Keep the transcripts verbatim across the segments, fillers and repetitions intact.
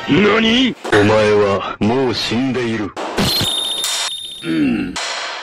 何？お前はもう死んでいる。うん。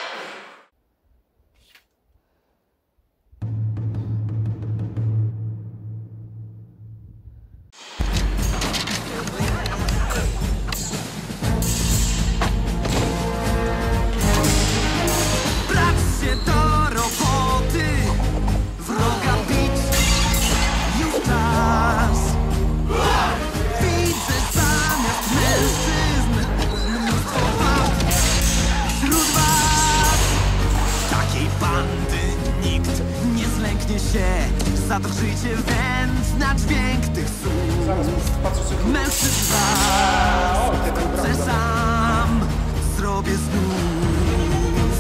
Zadrżyjcie więc na dźwięk tych słów. Mężczyzn was wkrótce sam zrobię znów.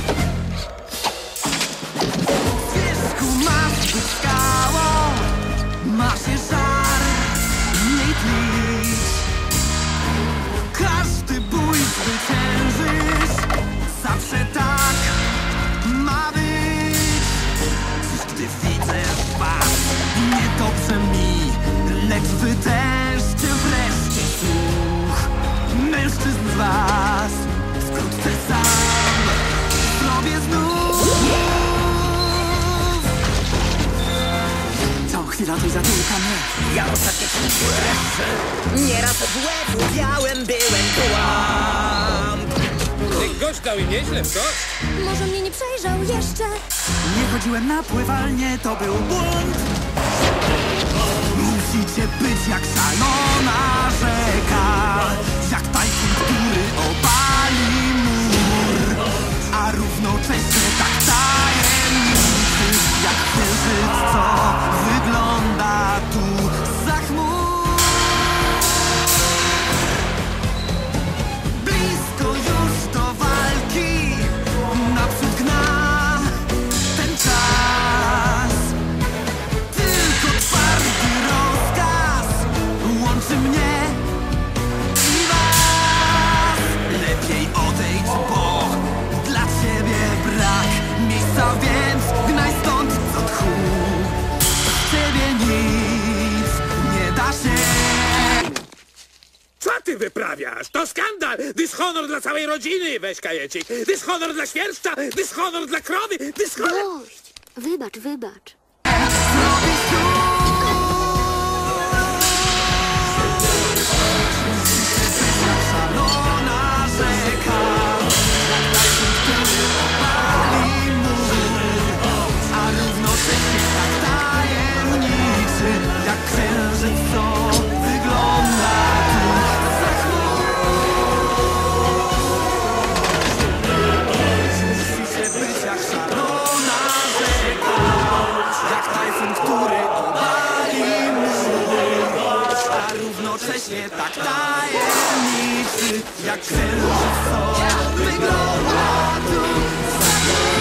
Z wierzchu masz być skałą, ma się żar, nie tlić. Każdy bój zwyciężysz, zawsze tak ma być. Gdy widzę was, niedobrze mi, lecz wytężcie wreszcie słuch. Mężczyzn z was wkrótce sam zrobię znów. Co chwila coś zatylka mnie. Ja ostatecznie streszczę. Nieraz w łeb białym byłem kłam. Ty gość dał i nieźle, co? Może mnie nie przejrzał jeszcze. Nie chodziłem na pływalnię, to był błąd. Musicie być jak szalona rzeka, jak tajfun, który obali mur, a równocześnie tak tajemniczy, jak księżyc, co wygląda tu za chmur. Blisko już do walki, naprzód gna ten czas. Tylko twardy rozkaz łączy mnie i was. Lepiej odejdź, bo dla ciebie brak miejsca, więc gnaj stąd co tchu. Z ciebie nic nie da się. Co ty wyprawiasz? To skandal! Dyshonor dla całej rodziny, weź kajecik! Dyshonor dla świerszcza! Dyshonor dla krowy! Dyshonor... Dość. Wybacz, wybacz. Szalona rzeka, jak tajfun, który obali mur, a równocześnie tak tajemniczy, jak księżyc, co wygląda tu za chmur. Musicie być jak szalona rzeka, jak tajfun, który obali mur, a równocześnie tak tajemniczy, jak księżyc, co wygląda tu za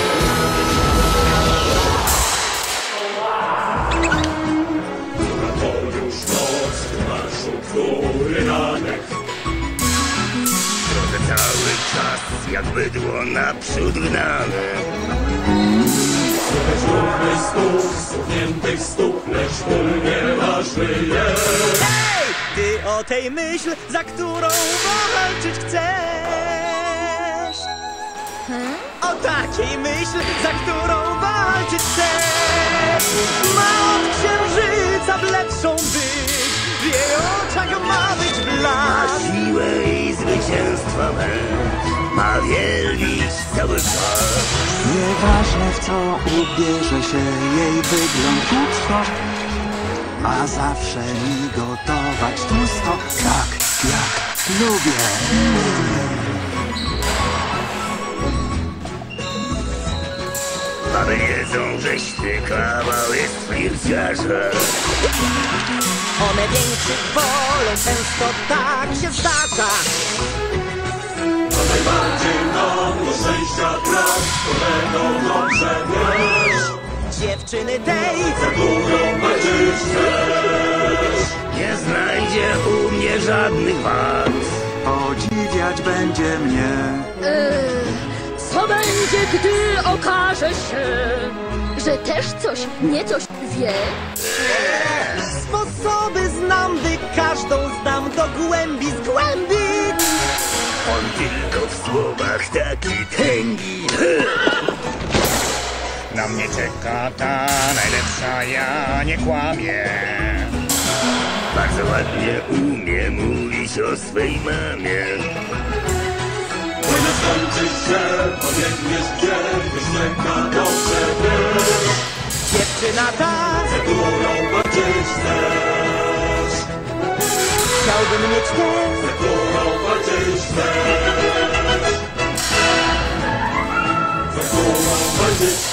To już noc, marszu góry ranek. Drodze cały czas jak bydło naprzód gnane. Żółty stóp, stukniętych stóp, lecz ból nieważny jest. Hej! Ty o tej myśl, za którą walczyć chcesz. Hmm? O takiej myśl, za którą walczyć chcesz. Ma od księżyca w lepszą być, w jej oczach ma być Ma blask. siłę i zwycięstwa me, ma wielbić cały czas. Nieważne w co ubierze się jej wygląd ludzko, ma zawsze mi gotować tłusto, tak jak lubię. Baby wiedzą, żeś ty kawał jest flirciarzem. One większych wolą, często tak się zdarza. A najbardziej nam do szczęścia brak, kolegą dobrze wiesz. Dziewczyny tej Za długą walczyć chcesz. Nie znajdzie u mnie żadnych wad. Podziwiać będzie mnie. Yy, co będzie, gdy okaże się, że też coś, nie coś wie? sposoby znam, by każdą znam do do głębi zgłębić. On tylko w słowach taki tęgi. Na mnie czeka ta najlepsza, ja nie kłamię. Bardzo ładnie umie mówić o swej mamie. Wojna skończy się, pobiegniesz gdzie, już czeka dobrze wiesz. Dziewczyna ta, Za którą walczyć chcesz, chciałbym mieć tę, za którą walczyć chcesz, za którą walczyć chcesz.